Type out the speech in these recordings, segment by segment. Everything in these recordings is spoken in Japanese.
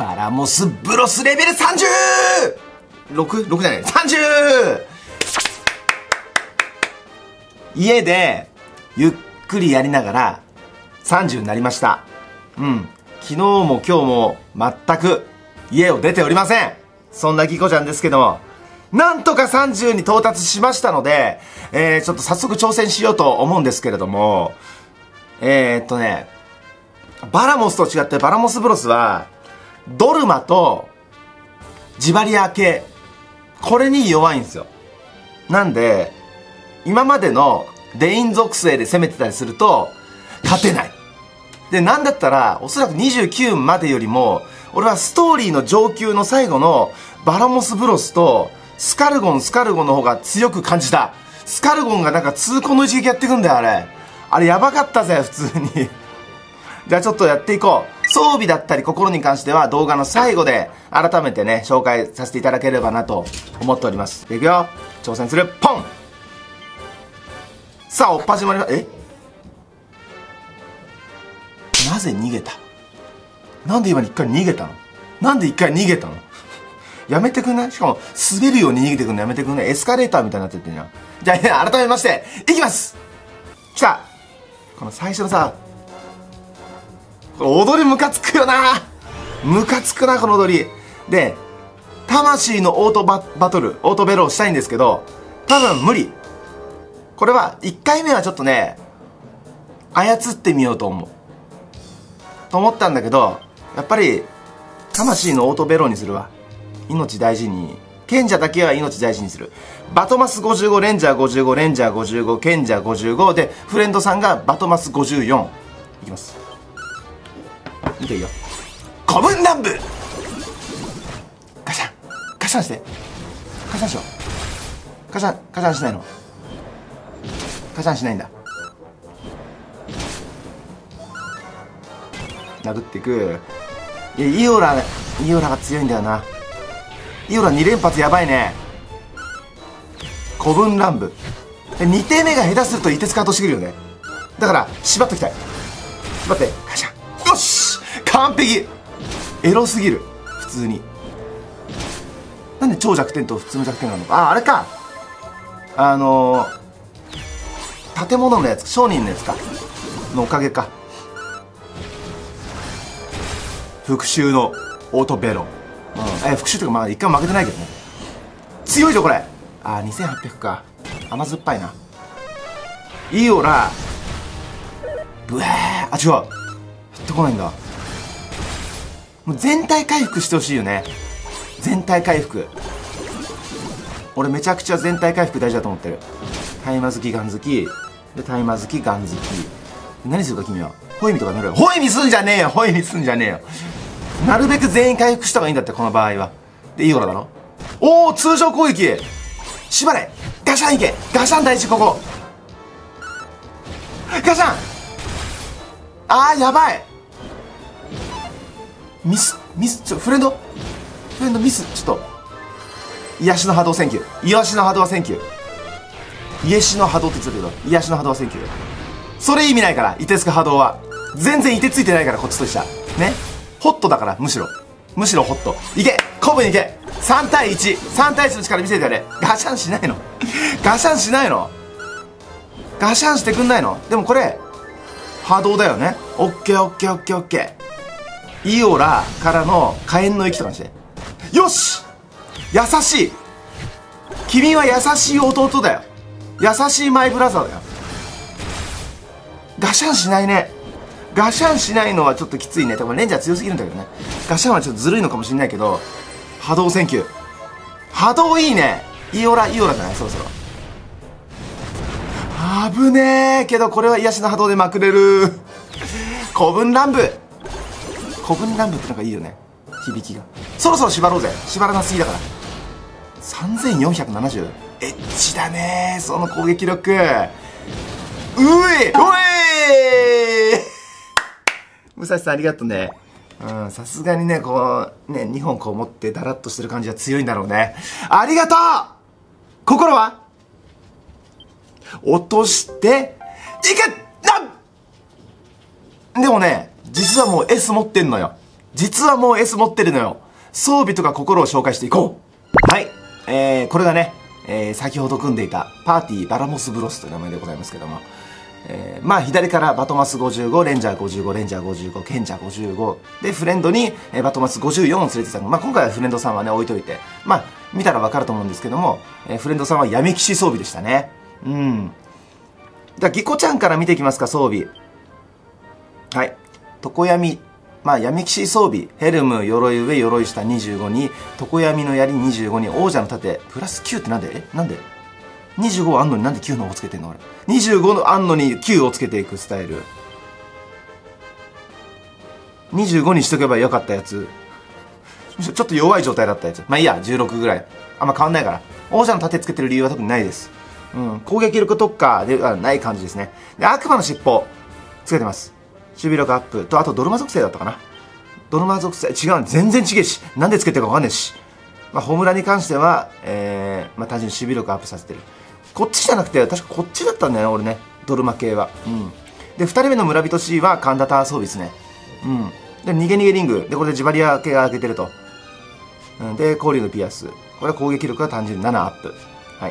バラモスブロスレベル 30!6 じゃない、30! 家でゆっくりやりながら30になりました。昨日も今日も全く家を出ておりません。そんなギコちゃんですけども、なんとか30に到達しましたので、ちょっと早速挑戦しようと思うんですけれども、バラモスと違ってバラモスブロスはドルマとジバリア系、これに弱いんですよ。なんで今までのデイン属性で攻めてたりすると勝てない。で、なんだったらおそらく29までよりも俺はストーリーの上級の最後のバラモスブロスとスカルゴンの方が強く感じた。スカルゴンがなんか痛恨の一撃やってくんだよ、あれやばかったぜ普通にじゃあちょっとやっていこう。装備だったり心に関しては動画の最後で改めてね紹介させていただければなと思っております。いくよ、挑戦する。ポン。さあ、おっ始まりま。なぜ逃げた？なんで今一回逃げたの？なんで一回逃げたの？やめてくんない？しかも滑るように逃げてくんのやめてくんない？エスカレーターみたいになってってんじゃん。じゃあ、改めましていきます。きた。この最初のさ、この踊りムカつくよな。ムカつくなこの踊りで。魂のオートバトル、オートベロをしたいんですけど多分無理。これは1回目はちょっとね操ってみようと思ったんだけど、やっぱり魂のオートベロにするわ。命大事に。賢者だけは命大事にする。バトマス55、レンジャー55、レンジャー55、賢者55で、フレンドさんがバトマス54。いきます。見ていいよ。古文乱舞。ガシャンガシャンして、ガシャンしよう。ガシャンしないの？ガシャンしないんだ。殴っていく。いや、イオラが強いんだよな。イオラ2連発やばいね。古文乱舞で2手目が下手すると凍てつカートしてくるよね。だから縛っときたい。縛って、ガシャン。よし、完璧。エロすぎる普通に。なんで超弱点と普通の弱点なのか。あれか、建物のやつ、商人のやつかのおかげか。復讐のオートベロ。復讐とかまあ一回も負けてないけどね。強いぞこれ。2800か。甘酸っぱいな。イオラブエー。違う、ヒットこないんだ。もう全体回復してほしいよね。全体回復、俺めちゃくちゃ全体回復大事だと思ってる。タイマ好きガン好きで、タイマ好きガン好き。何するか君は。ホイミとかなる。ホイミすんじゃねえよ、ホイミすんじゃねえよ。なるべく全員回復した方がいいんだってこの場合は。で、イオラだろ。おお、通常攻撃。縛れ。ガシャンいけ。ガシャン大事。ここガシャン。やばい。ミスフレンドミス。ちょっと癒しの波動センキュー。癒しの波動はセンキュー。癒しの波動って言ってたけど、癒しの波動はセンキュー。それ意味ないから、凍てつく波動は全然凍てついてないから、こっちとしてはね。ホットだから、むしろホット。いけ、コブにいけ。3対1の力見せてやれ。ガシャンしないの？ガシャンしないの？ガシャンしてくんないの？でもこれ波動だよね。オッケーオッケーオッケーオッケー。イオラからの火炎の息とかにして。よし、優しい。君は優しい弟だよ。優しいマイブラザーだよ。ガシャンしないね。ガシャンしないのはちょっときついね。多分レンジャー強すぎるんだけどね。ガシャンはちょっとずるいのかもしれないけど、波動センキュー。波動いいね。イオラじゃない？そろそろ危ねえけど、これは癒しの波動でまくれる。古文乱舞ってなんかいいよね、響きが。そろそろ縛ろうぜ。縛らなすぎだから。3470。エッチだねその攻撃力。武蔵さんありがとうね。さすがにね、こうね、2本こう持ってダラッとしてる感じは強いんだろうね。ありがとう。心は落としていけ。でもね、実はもう S 持ってんのよ。 実はもう S 持ってるのよ。装備とか心を紹介していこう。はい。これがね、先ほど組んでいたパーティーバラモスブロスという名前でございますけども、まあ左からバトマス55、レンジャー55、レンジャー55、賢者55でフレンドにバトマス54を連れてきたの。まあ今回はフレンドさんはね置いといて、まあ見たらわかると思うんですけども、フレンドさんは闇騎士装備でしたね。うん。じゃあギコちゃんから見ていきますか、装備。はい。常闇。まあ闇騎士装備。ヘルム、鎧上、鎧下25に、常闇の槍25に、王者の盾、プラス9ってなんでなんで25あんのになんで9の方つけてんの俺。25のあんのに9をつけていくスタイル。25にしとけばよかったやつ。ちょっと弱い状態だったやつ。まあいいや、16ぐらい。あんま変わんないから。王者の盾つけてる理由は特にないです。うん。攻撃力特化ではない感じですね。で、悪魔の尻尾。つけてます。守備力アップと、あとドルマ属性だったかな。ドルマ属性、違う、全然違えし。なんでつけてるかわかんねえし。まあ、ホムラに関しては、まあ単純に守備力アップさせてる。こっちじゃなくて、確かこっちだったんだよね、俺ね。ドルマ系は。うん。で、2人目の村人 C はカンダター装備ですね。うん。で、逃げ逃げリング。で、これでジバリア系が開けてると。うん。で、交流のピアス。これは攻撃力が単純に7アップ。はい。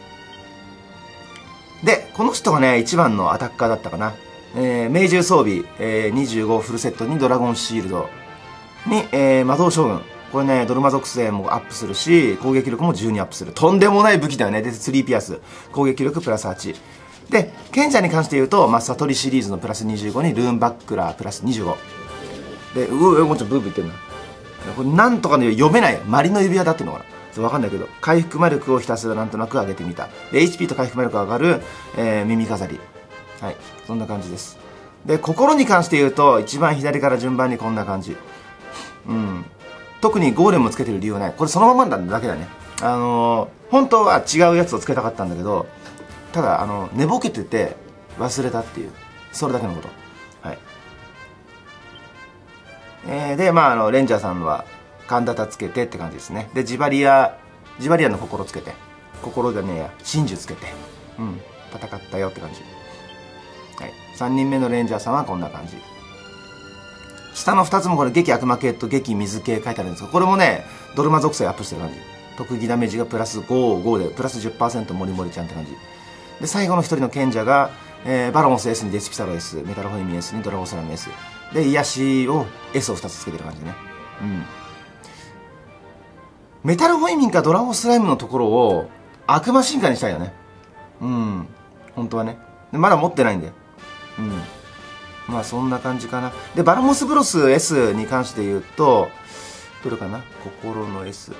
で、この人がね、一番のアタッカーだったかな。命中装備、25フルセットにドラゴンシールドに、魔導将軍。これね、ドルマ属性もアップするし、攻撃力も12アップする。とんでもない武器だよね。で、3ピアス。攻撃力プラス8。で、賢者に関して言うと、まあ、悟りシリーズのプラス25にルーンバックラープラス25。で、もうちょっとブーブー言ってんな。これなんとかね、読めない。マリの指輪だっていうのかな。そうわかんないけど、回復魔力をひたすらなんとなく上げてみた。で、HP と回復魔力が上がる、耳飾り。はい。そんな感じです。で、心に関して言うと、一番左から順番にこんな感じ。うん。特にゴーレムをつけてる理由はない。これそのままなんだけだね。本当は違うやつをつけたかったんだけど、ただ、寝ぼけてて忘れたっていう。それだけのこと。はい。で、まあ、レンジャーさんは、カンダタつけてって感じですね。で、ジバリアの心つけて。心がねえや、真珠つけて。うん。戦ったよって感じ。はい。3人目のレンジャーさんはこんな感じ。下の2つもこれ、激悪魔系と激水系書いてあるんですが、これもね、ドルマ属性アップしてる感じ。特技ダメージがプラス5、5で、プラス 10% モリモリちゃんって感じ。で、最後の1人の賢者が、バロモス S にデスピサロ S、メタルホイミ S にドラゴスラム S。で、癒しを S を2つつけてる感じね。うん。メタルホイミンかドラゴスライムのところを悪魔進化にしたいよね。うん。本当はね。でまだ持ってないんだよ。うん。まあそんな感じかな。で、バラモスブロス S に関して言うと、どれかな？心の S。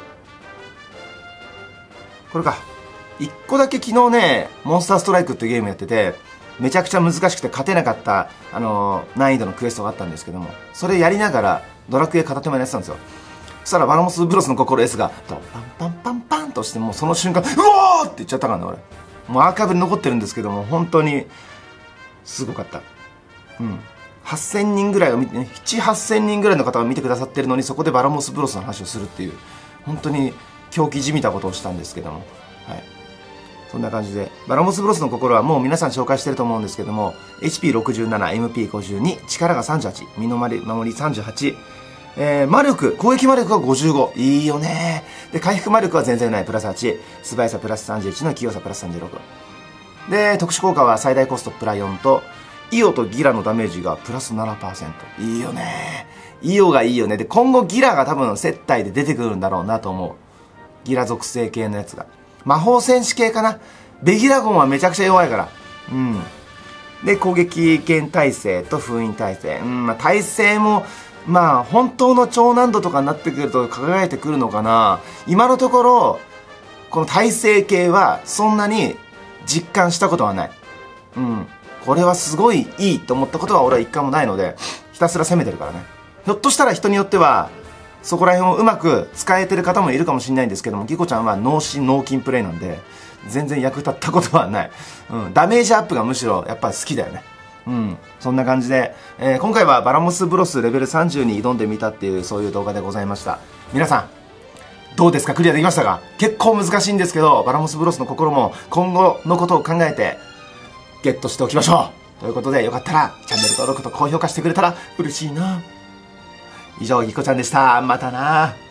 これか。一個だけ昨日ね、モンスターストライクっていうゲームやってて、めちゃくちゃ難しくて勝てなかった、難易度のクエストがあったんですけども、それやりながらドラクエ片手間にやってたんですよ。そしたらバラモスブロスの心 S が、パンパンパンパンとして、もうその瞬間、うわーって言っちゃったからね、俺。もうアーカイブに残ってるんですけども、本当に、すごかった。うん。8000人ぐらいを見てね、7、8000人ぐらいの方が見てくださってるのに、そこでバラモスブロスの話をするっていう、本当に狂気じみたことをしたんですけども、はい。そんな感じで、バラモスブロスの心はもう皆さん紹介してると思うんですけども、HP67、MP52、力が38、身の守り38、魔力、攻撃魔力が55。いいよね。で、回復魔力は全然ない。プラス8。素早さプラス31の器用さプラス36。で、特殊効果は最大コストプラ4と、イオとギラのダメージがプラス 7%。いいよね。イオがいいよね。で、今後ギラが多分接待で出てくるんだろうなと思う。ギラ属性系のやつが。魔法戦士系かな。ベギラゴンはめちゃくちゃ弱いから。うん。で、攻撃剣耐性と封印耐性。まあ、耐性も、まあ、本当の超難度とかになってくると輝いてくるのかな。今のところ、この耐性系はそんなに実感したことはない。うん。これはすごいいいと思ったことは俺は一回もないので、ひたすら攻めてるからね。ひょっとしたら人によっては、そこら辺をうまく使えてる方もいるかもしれないんですけども、ギコちゃんは脳死脳筋プレイなんで、全然役立ったことはない。うん。ダメージアップがむしろやっぱり好きだよね。うん。そんな感じで、今回はバラモスブロスレベル30に挑んでみたっていう、そういう動画でございました。皆さん、どうですか？クリアできましたか？結構難しいんですけど、バラモスブロスの心も今後のことを考えて、ゲットしておきましょう。ということで、よかったら、チャンネル登録と高評価してくれたら嬉しいな。 以上、ぎこちゃんでした。またな。